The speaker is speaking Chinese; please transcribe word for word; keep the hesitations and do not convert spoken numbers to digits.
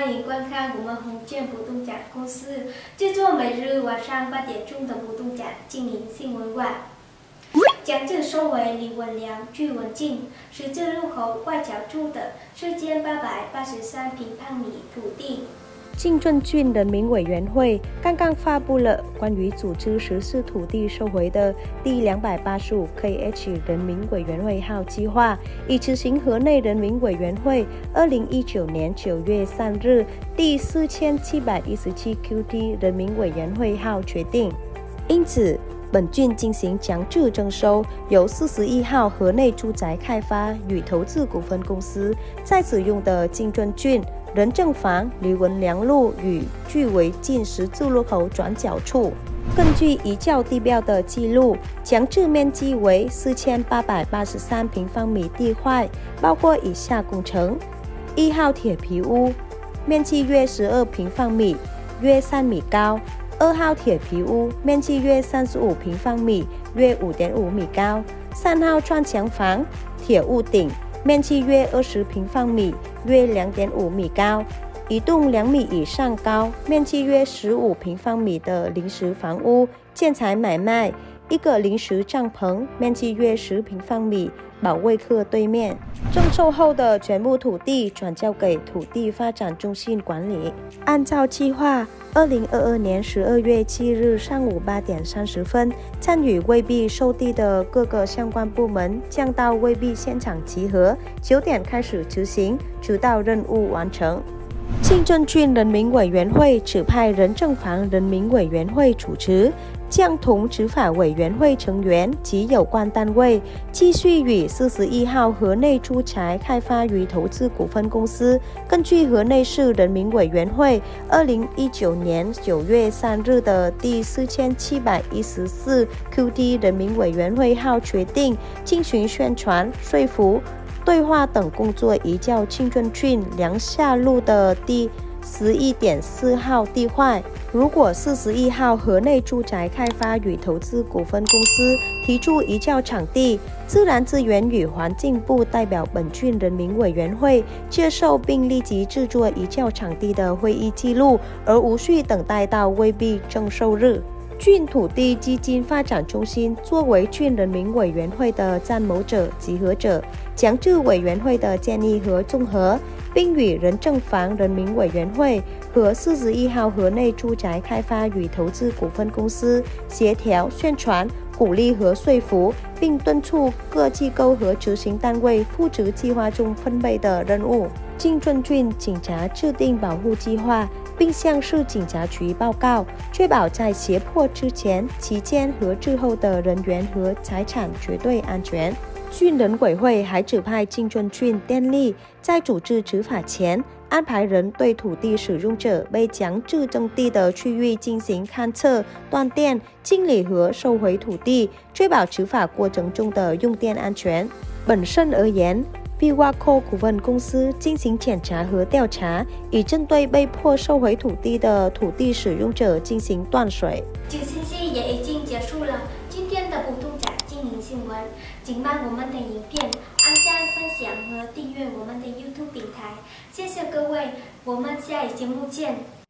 欢迎观看我们红建不动产公司制作每日晚上八点钟的不动产经营新闻网。江浙收回李文良、具文静十字路口外角处的四千八百八十三平方米土地。 金正郡人民委员会刚刚发布了关于组织实施土地收回的第两百八十五 K H 人民委员会号计划，以执行河内人民委员会二零一九年九月三日第四千七百一十七 Q T 人民委员会号决定。因此，本郡进行强制征收由四十一号河内住宅开发与投资股份公司在使用的金正郡 仁正坊李文良路与具为近十字路口转角处，根据移交地标的记录，强制面积为四千八百八十三平方米地块，包括以下工程：一号铁皮屋，面积约十二平方米，约三米高；二号铁皮屋，面积约三十五平方米，约五点五米高；三号砖墙房，铁屋顶，面积约二十平方米。 约 两点五米高，一栋两米以上高、面积约十五平方米的临时房屋建材买卖，一个临时帐篷，面积约十平方米，保卫科对面。征收后的全部土地转交给土地发展中心管理。按照计划， 二零二二年十二月七日上午八点三十分，参与未必收地的各个相关部门将到未必现场集合，九点开始执行，直到任务完成。 金正郡人民委员会指派仁正坊人民委员会主持，将同执法委员会成员及有关单位继续与四十一号河内住宅开发与投资股份公司，根据河内市人民委员会二零一九年九月三日的第四千七百一十四 Q T 人民委员会号决定，进行宣传、说服、 对话等工作，移交金正郡梁下路的第十一点四号地块。如果四十一号河内住宅开发与投资股份公司提出移交场地，自然资源与环境部代表本郡人民委员会接受并立即制作移交场地的会议记录，而无需等待到未必征收日。 郡土地基金发展中心作为郡人民委员会的参谋者、集合者，强制委员会的建议和综合，并与仁正坊人民委员会和四十一号河内住宅开发与投资股份公司协调宣传、鼓励和说服，并敦促各机构和执行单位负责计划中分配的任务。金正郡警察制定保护计划， 并向市警察局报告，确保在胁迫之前、期间和之后的人员和财产绝对安全。郡人委会还指派金正郡电力在组织执法前，安排人对土地使用者被强制征地的区域进行勘测、断电、清理和收回土地，确保执法过程中的用电安全。本身而言， B W A C O 股份公司进行检查和调查，以针对被迫收回土地的土地使用者进行断水。 这个信息也已经结束了今天的不动产经营新闻，请帮我们的影片按赞、分享和订阅我们的 YouTube 平台，谢谢各位，我们下一节目见。